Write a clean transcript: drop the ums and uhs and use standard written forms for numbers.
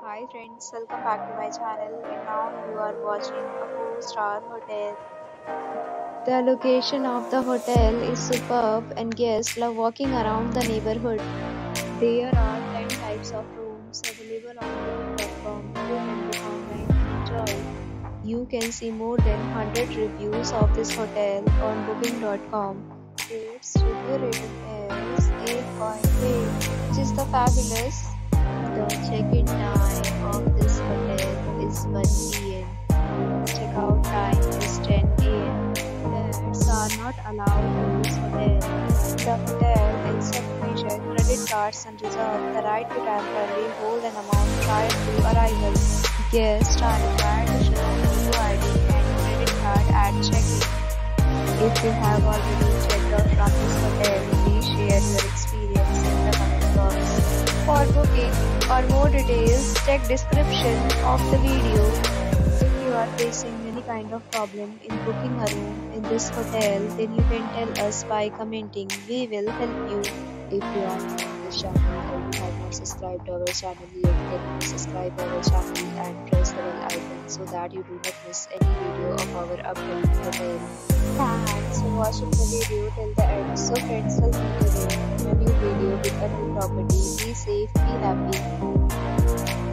Hi friends, welcome back to my channel and now you are watching a 4-star hotel. The location of the hotel is superb and guests love walking around the neighborhood. There are 10 types of rooms available on booking.com. You can book online and enjoy. You can see more than 100 reviews of this hotel on booking.com. Its review rating is 8.8, which is the fabulous. The check-in time of this hotel is 1 p.m. Check-out time is 10 a.m. Pets are not allowed in this hotel. The hotel accepts major credit cards and reserves the right to temporarily hold an amount prior to arrival. Guests are required to show EU ID and credit card at check-in. If you have already checked out from this hotel, please share your experience in the comment box. For booking or more details, check description of the video. If you are facing any kind of problem in booking a room in this hotel, then you can tell us by commenting. We will help you. If you are new on this channel and you have not subscribed to our channel yet, then subscribe our channel and press the bell icon so that you do not miss any video of our upcoming hotel. Thanks for watching the video till the end. So friends, will meet again in a new video with a new property. Be safe, be happy.